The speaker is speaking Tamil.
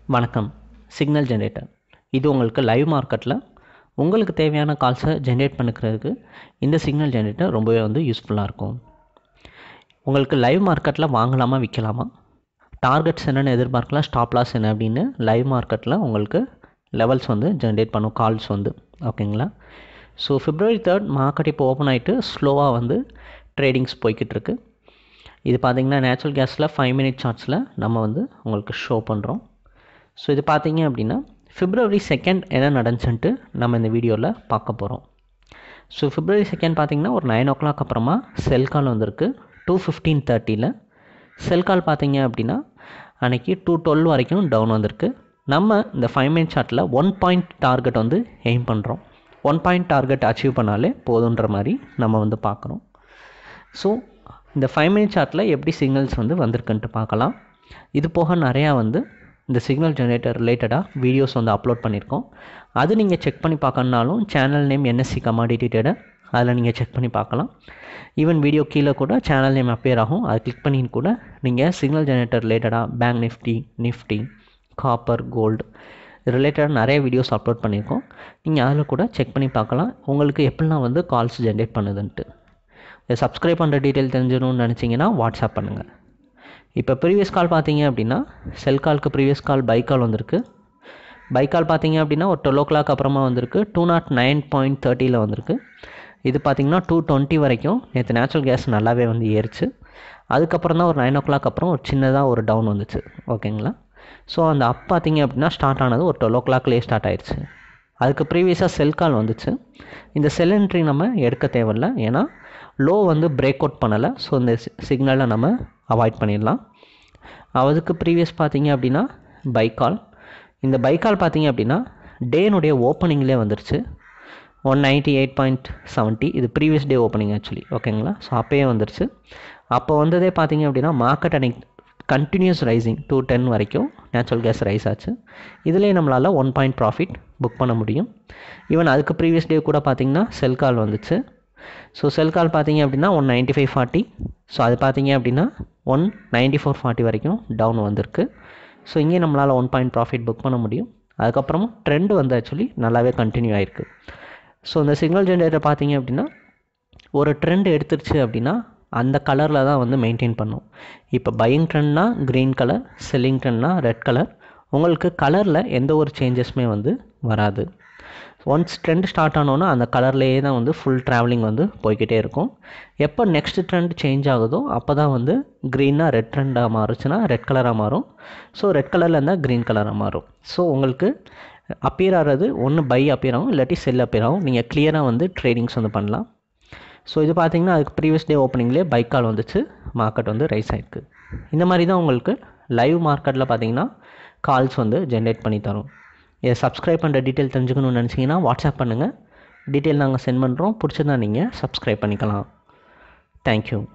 வணக்கம். சிக்னல் ஜெனரேட்டர் இது உங்களுக்கு லைவ் மார்க்கெட்டில் உங்களுக்கு தேவையான கால்ஸை ஜென்ரேட் பண்ணிக்கிறதுக்கு இந்த சிக்னல் ஜெனரேட்டர் ரொம்பவே யூஸ்ஃபுல்லாக இருக்கும். உங்களுக்கு லைவ் மார்க்கெட்டில் வாங்கலாமா விற்கலாமா, டார்கெட்ஸ் என்னென்னு எதிர்பார்க்கலாம், ஸ்டாப் லாஸ் என்ன அப்படின்னு லைவ் மார்க்கெட்டில் உங்களுக்கு லெவல்ஸ் ஜென்ரேட் பண்ணும் கால்ஸ் ஓகேங்களா. ஸோ February 3 மார்க்கெட் இப்போ ஓப்பன் ஆகிட்டு ஸ்லோவாக ட்ரேடிங்ஸ் போய்கிட்டு இருக்கு. இது பார்த்திங்கன்னா நேச்சுரல் கேஸில் 5 minute சார்ட்ஸில் நம்ம உங்களுக்கு ஷோ பண்ணுறோம். ஸோ இது பார்த்தீங்க அப்படின்னா February 2 என்ன நடந்துச்சுன்ட்டு நம்ம இந்த வீடியோவில் பார்க்க போகிறோம். ஸோ February 2 பார்த்திங்கன்னா ஒரு 9 o'clock அப்புறமா செல் கால் வந்திருக்கு 2:15:30. செல் கால் பார்த்தீங்க அப்படின்னா அன்றைக்கி 2:12 வரைக்கும் டவுன் வந்திருக்கு. நம்ம இந்த 5 minute சார்ட்டில் 1 point டார்கெட் எய்ம் பண்ணுறோம். 1 point டார்கெட் அச்சீவ் பண்ணாலே போதுன்ற மாதிரி நம்ம பார்க்குறோம். ஸோ இந்த 5 minute சார்ட்டில் எப்படி சிக்னல்ஸ் வந்திருக்குன்ட்டு பார்க்கலாம். இது போக நிறையா இந்த சிக்னல் ஜெனரேட்டர் ரிலேட்டடாக வீடியோஸ் அப்லோட் பண்ணியிருக்கோம். அது நீங்கள் செக் பண்ணி பார்க்கணுனாலும் channel name NSC commodity trader, அதில் நீங்கள் செக் பண்ணி பார்க்கலாம். ஈவன் வீடியோ கீழே கூட சேனல் நேம் அப்பேர் ஆகும், அதை கிளிக் பண்ணி கூட நீங்கள் சிக்னல் ஜெனரேட்டர் ரிலேட்டடாக பேங்க் நிஃப்டி, காப்பர், கோல்டு ரிலேட்டடாக நிறைய வீடியோஸ் அப்லோட் பண்ணியிருக்கோம். நீங்கள் அதில் கூட செக் பண்ணி பார்க்கலாம் உங்களுக்கு எப்படிலாம் கால்ஸ் ஜென்ரேட் பண்ணுதுன்ட்டு. இதை சப்ஸ்கிரைப் பண்ணுற டீட்டெயில் தெரிஞ்சிடணும்னு நினச்சிங்கன்னா வாட்ஸ்அப் பண்ணுங்கள். இப்போ ப்ரீவியஸ் கால் பார்த்தீங்க அப்படின்னா செல் காலுக்கு ப்ரீவியஸ் கால் பை கால் வந்திருக்கு. பை கால் பார்த்தீங்க அப்படின்னா ஒரு 12 o'clock அப்புறமா வந்திருக்கு 209.30 வந்திருக்கு. இது பார்த்திங்கன்னா 220 வரைக்கும் நேற்று நேச்சுரல் கேஸ் நல்லாவே ஏறிச்சு. அதுக்கப்புறம் தான் ஒரு 9 o'clock அப்புறம் ஒரு சின்னதாக ஒரு டவுன் வந்துச்சு ஓகேங்களா. ஸோ அந்த அப் பார்த்திங்க அப்படின்னா ஸ்டார்ட் ஆனது ஒரு 12 o'clockலேயே ஸ்டார்ட் ஆயிடுச்சு. அதுக்கு ப்ரீவியஸாக செல் கால் வந்துச்சு. இந்த செல் என்ட்ரி நம்ம எடுக்க தேவையில்லை, ஏன்னா லோ பிரேக் அவுட் பண்ணலை. ஸோ இந்த சிக்னலை நம்ம அவாய்ட் பண்ணிடலாம். அதுக்கு ப்ரீவியஸ் பார்த்தீங்க அப்படின்னா பை கால். இந்த பை கால் பார்த்தீங்க அப்படின்னா டேனுடைய ஓப்பனிங்லேயே வந்துருச்சு 198.70. இது ப்ரீவியஸ் டே ஓப்பனிங் ஆக்சுவலி ஓகேங்களா. ஸோ அப்போயே வந்துருச்சு. அப்போ வந்ததே பார்த்தீங்க அப்படின்னா மார்க்கெட் அன்னைக்கு கண்டினியூஸ் ரைசிங் 210 வரைக்கும் நேச்சுரல் கேஸ் ரைஸ் ஆச்சு. இதுலேயே நம்மளால் 1 point ப்ராஃபிட் புக் பண்ண முடியும். ஈவன் அதுக்கு ப்ரீவியஸ் டே கூட பார்த்தீங்கன்னா செல் கால் வந்துச்சு. ஸோ செல் கால் பார்த்தீங்க அப்படின்னா 195.40. ஸோ அது பார்த்தீங்க அப்படின்னா 194.40 வரைக்கும் டவுன் வந்திருக்கு. ஸோ இங்கே நம்மளால் 1 point ப்ராஃபிட் புக் பண்ண முடியும். அதுக்கப்புறமும் ட்ரெண்டு ஆக்சுவலி நல்லாவே கண்டினியூ ஆகிருக்கு. ஸோ இந்த சிக்னல் ஜென்ரேட்டர் பார்த்தீங்க அப்படின்னா ஒரு ட்ரெண்ட் எடுத்துருச்சு அப்படின்னா அந்த கலரில் தான் மெயின்டைன் பண்ணும். இப்போ பையிங் ட்ரெண்ட்னா க்ரீன் கலர், செல்லிங் ட்ரெண்ட்னா ரெட் கலர். உங்களுக்கு கலரில் எந்த ஒரு சேஞ்சஸுமே வராது. ஒன்ஸ் ட்ரெண்ட் ஸ்டார்ட் ஆனோன்னா அந்த கலர்லேயே தான் ஃபுல் ட்ராவலிங் போய்கிட்டே இருக்கும். எப்போ நெக்ஸ்ட் ட்ரெண்ட் சேஞ்ச் ஆகுதோ அப்போ தான் க்ரீனாக ரெட் ட்ரெண்டாக மாறுச்சுன்னா ரெட் கலராக மாறும். ஸோ ரெட் கலரில் இருந்தால் க்ரீன் கலராக மாறும். ஸோ உங்களுக்கு அப்பியர் ஆகிறது ஒன்று பை அப்பியர் ஆகும், இல்லாட்டி செல் அப்பியர் ஆகும். நீங்கள் கிளியராக ட்ரேடிங்ஸ் பண்ணலாம். ஸோ இது பார்த்திங்கன்னா அதுக்கு ப்ரீவியஸ் டே ஓப்பனிங்லேயே பை கால் வந்துச்சு, மார்க்கெட் ரைஸ் ஆகிருக்கு. இந்த மாதிரி தான் உங்களுக்கு லைவ் மார்க்கெட்டில் பார்த்திங்கன்னா கால்ஸ் ஜென்ரேட் பண்ணி தரும். இதை சப்ஸ்கிரைப் பண்ணுற டீட்டெயில் தெரிஞ்சுக்கணும்னு நினச்சிங்கன்னா வாட்ஸ்அப் பண்ணுங்கள். டீட்டெயில் நாங்கள் சென்ட் பண்ணுறோம். பிடிச்சதா நீங்கள் சப்ஸ்கிரைப் பண்ணிக்கலாம். தேங்க்யூ.